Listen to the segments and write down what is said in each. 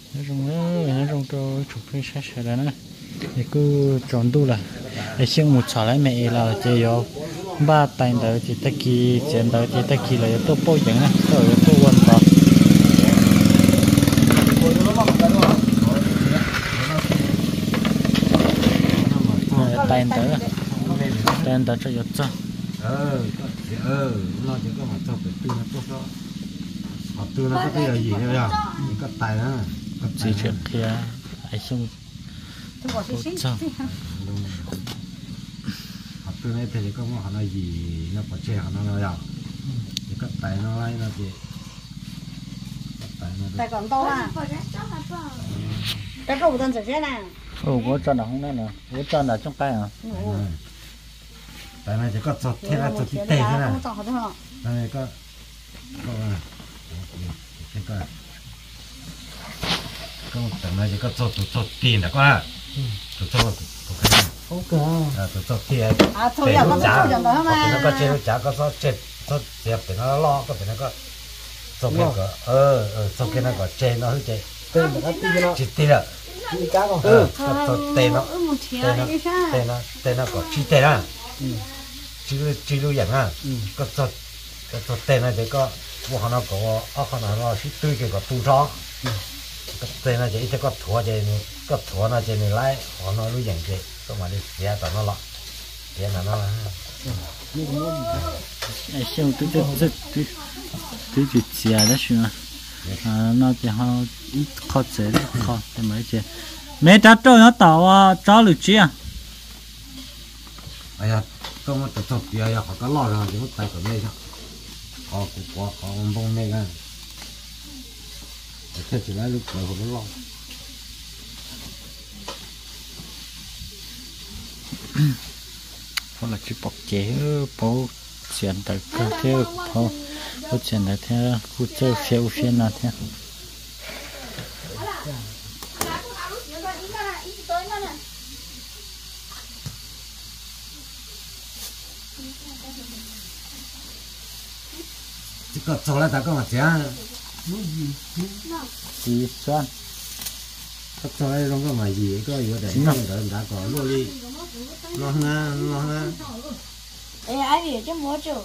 nó rong cho chụp cái sát sát đó nè thì cứ tròn tu là để xem một xào lại mẹ là chỉ có ba tay đỡ chỉ ta kỳ chén đỡ chỉ ta kỳ là tôi bôi chẳng nè tôi quên bỏ tay đỡ cho giật cho nó chỉ có mà cho phải tư nó tốt đó học tư nó có cái gì nữa nhá có tài nữa chỉ chuyện kia ai xong cho học tư này thì có một nó gì nó có chơi nó nhá thì có tài nó lấy nó gì tài còn to à cái rau đơn giản thế nào có cho nó không nè có cho nó trong tay à tại này chỉ có chọt thế là chọt tê thế này này có tại này chỉ có chọt tiền là có chọt ok chọt tiền thôi giờ con sao giờ đó mà nó có chơi chả có chọt dẹp để nó lo có phải nó có chọt cái chọt cái nó có chơi nó hơi chơi chỉ tiền là chọt tiền nó có chi tiền à chỉ lưu dạng à có cho tên này thì có bộ họ nó có họ nó chỉ tươi cái có tu cho cái tên này chỉ có thua thì có thua nó chỉ này họ nó lưu dạng thì có mà đi xé tao nó lọ xé là nó ai xem tôi chia đó xíu nó chỉ họ ít khó chế đấy khó thì mấy chế mấy trái trâu nó tàu cho được chưa ai à tôi mà tập tập giờ họ có lo rồi thì mất tay của mấy họ cũng bông mấy cái thế chỉ là lúc nào cũng lo hoặc là chỉ bọc chế bố chuyện tại cơ theo thôi bố chuyện tại theo khu chơi phiêu nào theo chỉ có cho lại ta có mà chén chỉ xoan có cho lại không có mà gì có gì để nó đỡ đã có luôn đi nó ha ê ai vậy chứ mua chứ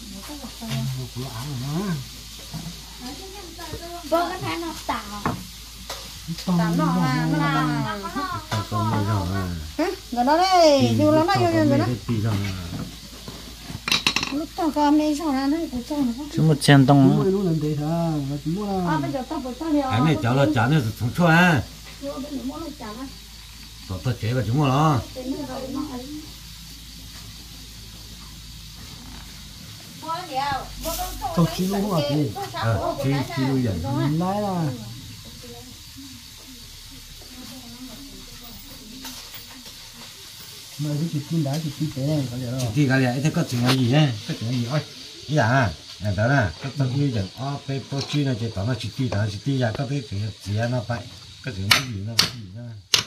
bơ cái này nó tạo nó là con người rồi rồi nó đây dù nó vô rồi đó lúc tao cầm đi sao ra nó cũng cho nó chứ một chén đông cái này cháu là cháu này không cho à tôi chế vào chúng nó tôi chỉ luôn mà gì chỉ luôn vậy nói là mà cái chuyện đá chuyện tế này có lẽ rồi thì cái này thế có chuyện gì nhé có chuyện gì ơi dạ đó là các tập như vậy cái bộ chi này chỉ tao nó chỉ ti ra có cái chuyện gì nó phải có chuyện gì nó cái gì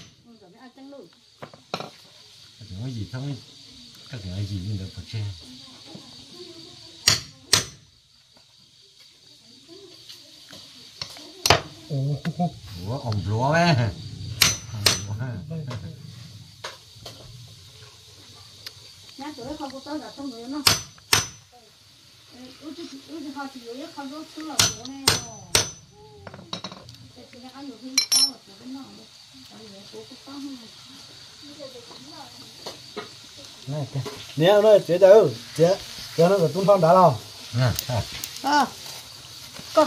thôi cái chuyện gì nhưng được phải chơi ủa ông lúa ấy nhá tụi không có tới là trong người nó họ chỉ yếu không có thứ là của này rồi thì nó có nhiều khi có là của nó của có này nếu nó chế đâu chế nó là tuân phong đã đâu có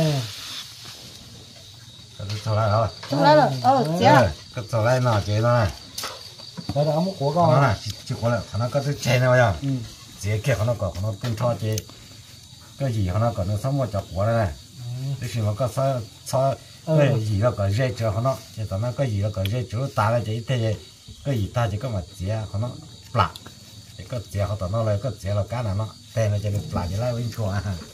cái chỗ này rồi trong đây rồi chế cái chỗ này nó chế nó này đây là ống của con nó này chỉ có là nó có cái chế này mà chế kia nó có nó tuân cho chế cái gì nó có nó sống một chỗ của này cái gì nó có sao cái gì nó có dễ cho nó thì tao nó cái gì nó có dễ cho ta là chỉ thế cái gì ta chỉ có mà chế nó plak cái chế họ tao nó lại cái chế là cá này nó tên là chỉ được plak chỉ lại bên chùa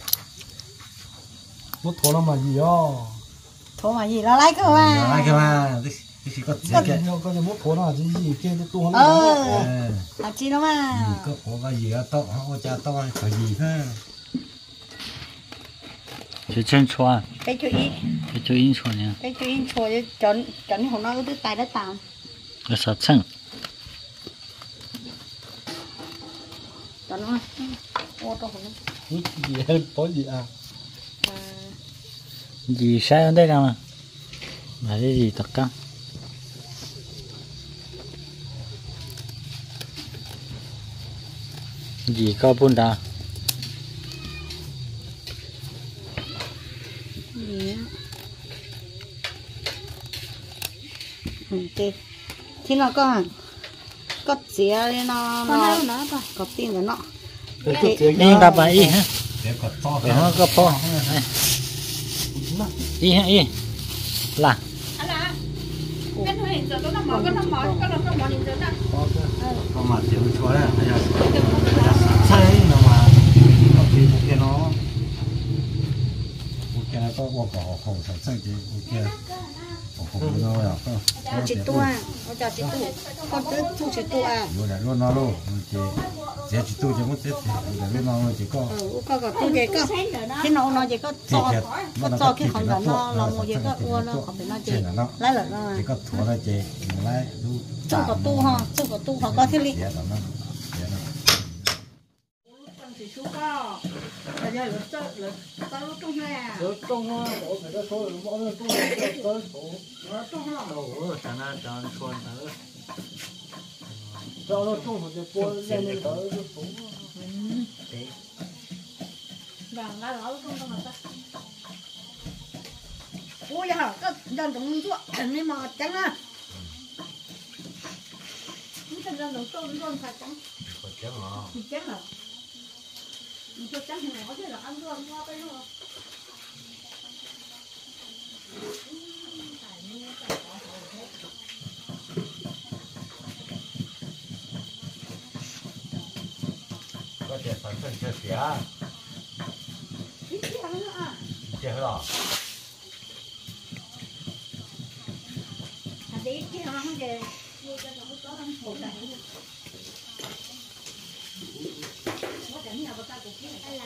một thổ nó mà gì đó thổ mà gì nó lấy cơ mà lấy cơ mà cái gì có chế cái có một thổ nó là gì kia cái tu nó là chi nó mà có cái gì đó to họ cha to cái gì thế chỉ chân chua cái chú ý cái chú in chua nha cái chú ý chua chọn chọn hôm nay cứ tay đã tạm cái sạt chân chọn nó ô tô hôm nay gì hơn có gì à gì sai ở đây đâu mà cái gì tất cả gì có bún đá thì nó có xía nó có tin rồi nó đi gặp bà y hả để có to để nó có po y hả y là có mà tiểu chúa đấy bây giờ sai nó mà có cái nó cái nó có một cỏ hồng sản sinh thì cái hồng nó là có chị tua nó cho chị tu con tới thu chị tua rồi là luôn nó luôn thì sẽ chị tu cho mất chết thì là luôn nó chỉ có tu gì có cái nó chỉ có cho cái hồng nó một gì có ua nó không phải nó chỉ lấy lại nó chỉ có thua là chị lấy chú có tu họ có thiết lý trong hoa có phải có số bỏ nó trong cho nó trong một cái cuốn lên lên tới cái phố ôi giờ có dân chúng ruộng chẳng nên mà trắng à dân chúng tôm phải trắng trắng à cho trắng thì này có thể là ăn luôn qua cái luôn có thể sản sinh cho xía chết rồi đi cái nó không về mua cho nó có ăn một này nó chẳng nào ta cũng biết là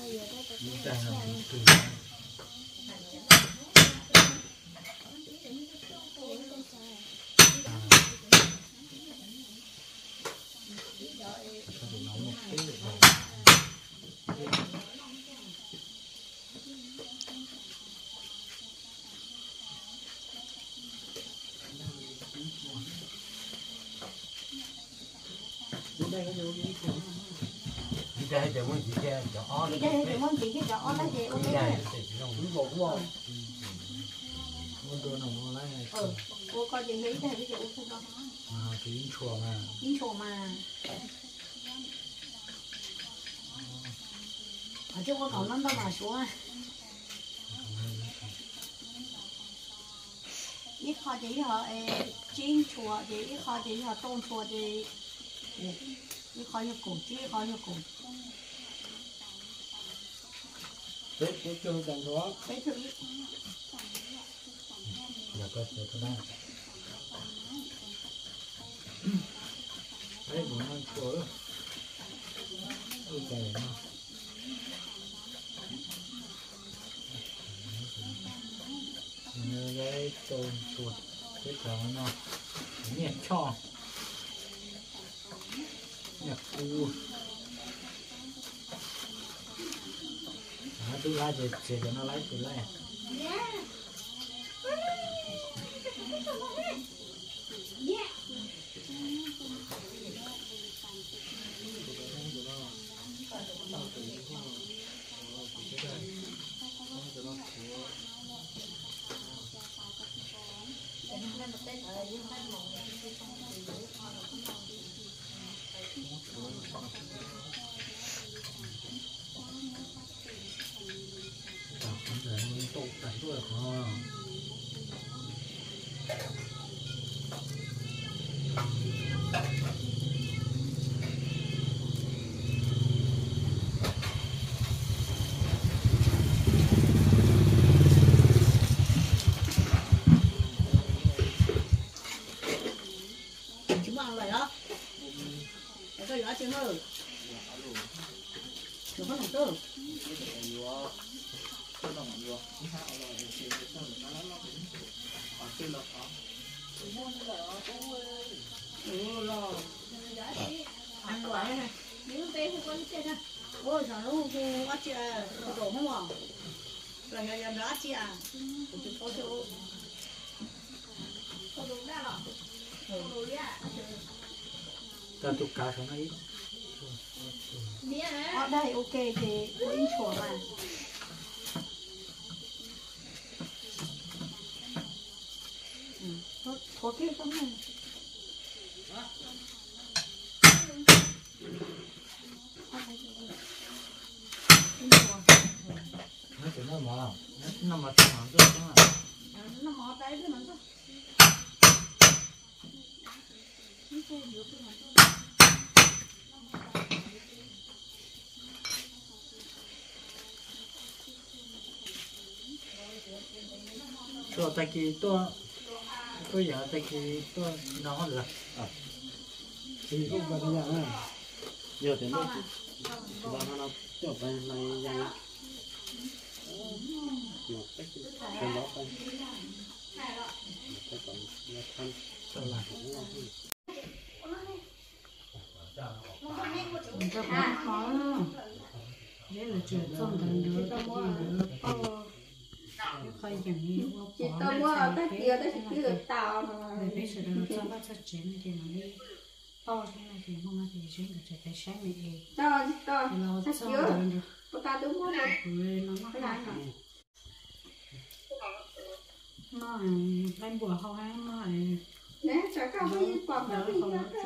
đi đây để muốn gì kia cho đi đây thì muốn chỉ cái chó nó gì ok cô coi gì nghĩ đây cái gì ok đó tiếng chùa mà tiếng chùa mà ở chỗ có còn lắm đâu mà xuống ít kho chỉ họ chín chùa thì ít kho chỉ họ tôn chùa thì ít kho như cổ chỉ kho như cổ cái chơi đàn đó cái thứ là có thể có đang đấy muốn ăn chùa đó ôi trời ơi nhớ cái tôn chuột cái đó nó nhẹ cho nhẹ u tôi lại để cho nó lấy tôi lại Được không? ăn quả này nếu bé không có chết nha ôi trời lúc cô bắt chị đổ không à là nhà đã chị à cũng có chỗ có đồ đa lọ đồ đa ta tụ cá sống ấy ở đây ok thì có in chùa mà có cái trong này nó chỉ nó mà trong hàng đó nó mò tay cái mình thôi tôi tại kỳ tôi giờ tại kỳ tôi nó hơn rồi thì không phải như vậy giờ thì nó nó cho bên này yang một cái đó bên cái còn nó thân cho là cũng ngon đấy là chuyện không thành được phải chẳng như chị tôi mua ở cái kia được tàu mà để bây giờ nó cho bắt chất chén thì nó đi to thế này thì không thì chén được trở thành sáng này thì to nó thật xong chưa rồi được cô ta đúng mua đâu rồi nó lên bùa hậu hang nó nè sao các bạn còn đó cái không gì nó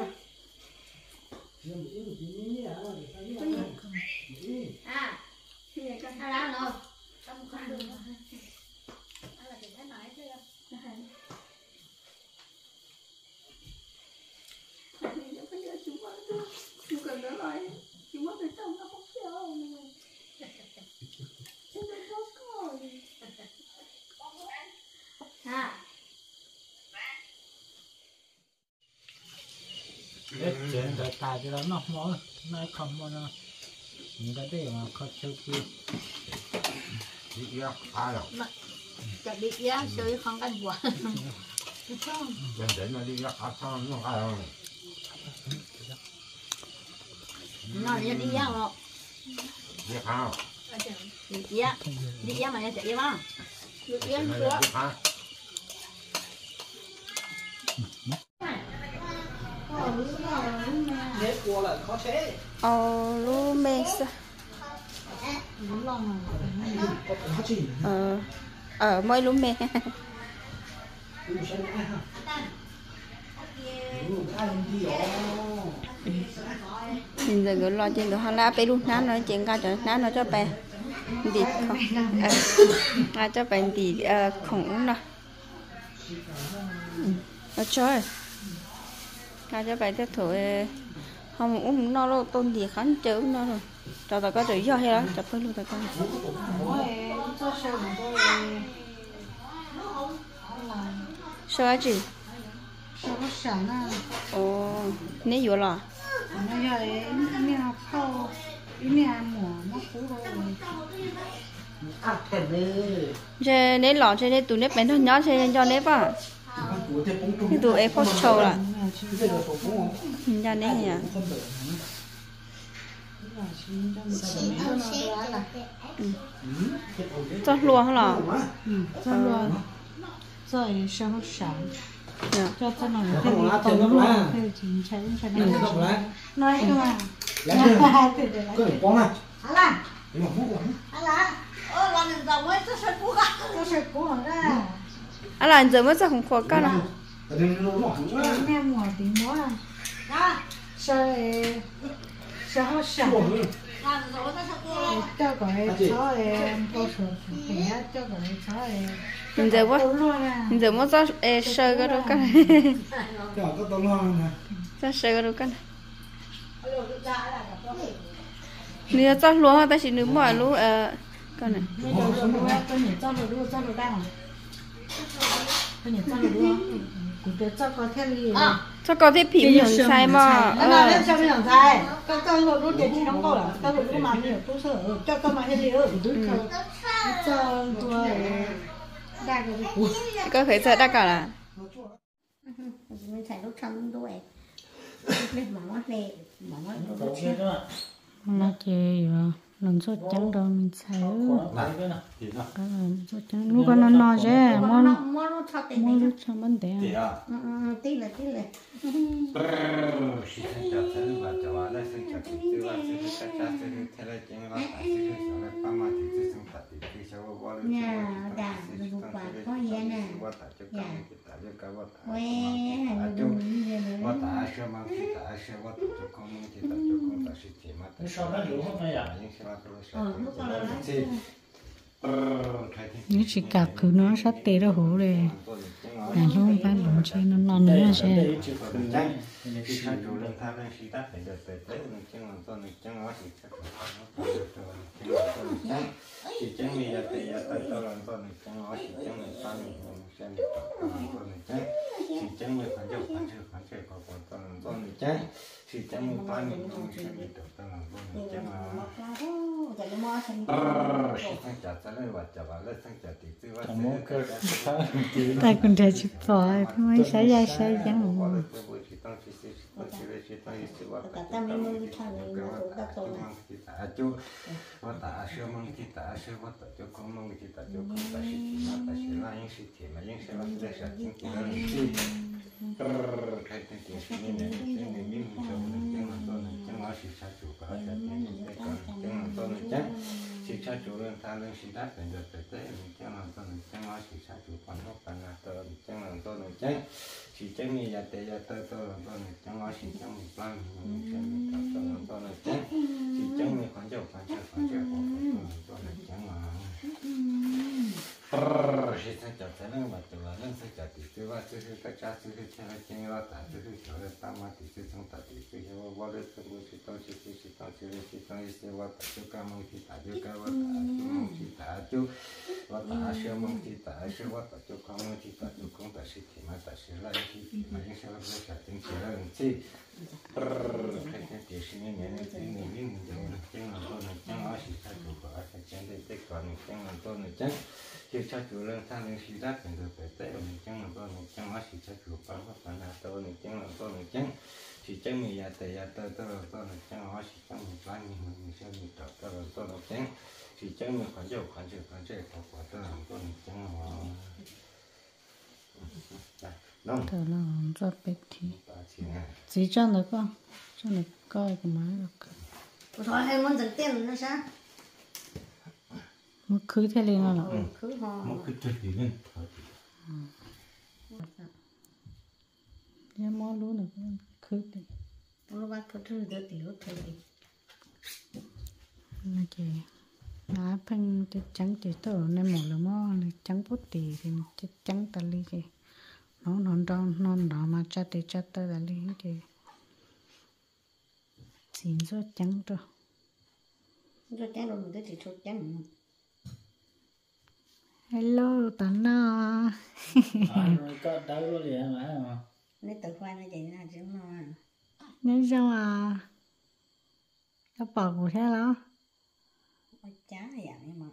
à thì cái hai lá nữa không có đường nữa là chỉ thấy nói chứ chúng cần đó rồi chúng mất cái tâm nó không theo ha hết chuyện rồi tài cho nó mỏ nay không mà nó những cái đấy mà khó chơi kia đi ra ai rồi chặt đi giá chơi không ăn quả dân đến nó đi ra ai sao nó ai rồi nó đi giá rồi đi hao đi giá mà chạy giá được giá nữa nếu qua lại khó chế lú mê mỗi lú mê nhìn giờ cứ lo chuyện đó là bé luôn nán nói chuyện ca cho nán nói cho bé đi không cho bé đi không nào nó chơi cho bé tiếp thổi không uống no đâu tôn gì khán chớ no rồi cho tao có tự do hay đó chụp với luôn tao con sao chị sao nó sáng à ồ nấy vừa là nó giờ mẹ khâu mẹ mỏ nó cũ rồi chơi nấy lọ chơi nấy tụi nấy bén thôi nhớ chơi cho nấy vào cái tụi em phốt trâu là cho nấy nhỉ cho luôn hả lọ cho luôn rồi sao nó sáng cho cho nó không lá to lắm lá thì chính cháy không lá nói cơ mà lá chưa có được con này là nhưng mà muốn tôi sẽ cố ra là giờ mới ra không khó con à mẹ mỏ tí múa à sao sáng cho gọi cháu em tôi sợ phải cho gọi cháu em mình giờ mới ra sơ cái đó con có tôm ngon nè ra sơ cái đó con nếu cho luôn ta chỉ nướng mỏi luôn con này tôi nhảy cho rồi đang tôi nhảy cho rồi đúng cũng được cho có thêm gì cho có thể phím nhường sai mà nó lên cho nhường sai con rồi lúc để chị đóng câu là con rồi lúc mà nhiều tôi sợ cho con mà hết liều cho tôi đa cái cú có phải sợ đắt cả là mình xài lúc xong đuôi lên mỏng này nó chơi rồi lần sốt trắng rồi mình xài cái sốt trắng lúc nó no chứ mua lúc xong vấn đề tí là nhà đà được quả có gì nè nếu chỉ cặp cứ nó sắp tê ra hổ rồi là không phải lồng chơi nó non nữa chứ chỉ chẳng mình là tiền tới tôi làm tôi mình chẳng nói chỉ chẳng mình sao mình xem được tôi mình chẳng chỉ chẳng mình phải chơi còn tôi mình chẳng chỉ chẳng mình phải mình xem được tôi làm tôi mình chẳng chặt cho nên vật chặt vào lên sang chặt thì tư vấn tại con trai chụp phổi mới xảy ra sai chẳng ta mới mới thằng ta tổ chú và ta sửa mong thì ta sửa và ta cho con mong thì ta cho con ta sửa là những sự thì mà những sự là để sản sinh thì nó gì cái tiền sự này cái này mình cho mình là tôi chẳng nói sự sai chủ cả cái tiền cái còn chẳng là tôi chẳng sự sai chủ lên ta lên sự đắt lên được tới mình chẳng là tôi chẳng nói sự sai chủ còn nó còn là tôi chẳng là tôi chẳng chỉ chẳng như vậy thì tôi chẳng nói sự chẳng mình plan mình chẳng tôi chẳng chỉ chẳng mình còn chơi tôi chẳng là chỉ sang chặt thế nên mà tôi lên sang chặt thì tôiว่าtôi cái chặt tôi theo cái là ta tôi cho cái ta mà thì tôi trong ta thì tôi hiểuว่าเลยtôi tôiว่าtôi cái mong thì ta tôi cáiว่าmong thì ta chúว่าta sửa mong thì ta sửaว่าta chú con mong thì ta chú con ta sửa thì mà ta sửa lại thì mà những sự là cái chặt tính sửa lại thì cái tiền sinh nhật này thì mình chẳng là tôi chẳng nói gì sai chủ của cái chẳng để cái còn chẳng là tôi chẳng chỉ sai chủ lên sang lên xí đắt thì được phải tới mình chẳng là tôi chẳng nói gì sai chủ của cái là tôi chẳng là tôi chẳng chỉ chẳng mình giờ thì tôi chẳng nói gì chẳng mình plan mình sẽ mình tập tôi chẳng chỉ chẳng mình khoản chơi của tôi làm tôi chẳng là thở là rất bết thì chỉ cho nó coi cái máy được thôi em muốn dẫn tiền nữa sao một khứ thế lên nó cứ ho một cái chuyện gì lên em món luôn được khứ thì nó bắt có thứ để tiểu thôi nó kì lá phanh thì trắng chỉ tờ nên một là món này trắng bút tì thì trắng tờ ly kì nó non đỏ mà chặt tờ là ly kì xin rất trắng rồi rồi trắng rồi mình thì thôi trắng hello tấn à có đâu rồi vậy mà lấy tờ khoai nó chạy ra chứ mà nên sao à nó bỏ của thế đó chá vậy mà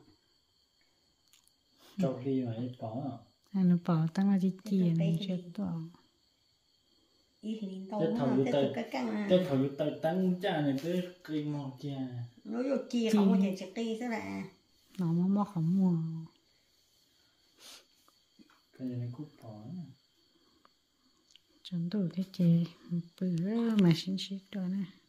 trong khi mà bỏ nó bỏ tăng là chi này chết to ý hình to mà cái căng cái thầu tao tăng cha này tới cây mò cha nó vô chia không có thể trực đi thế là nó mà không mua cái này cũng bỏ chúng tôi thế chị bữa mà xin rồi nè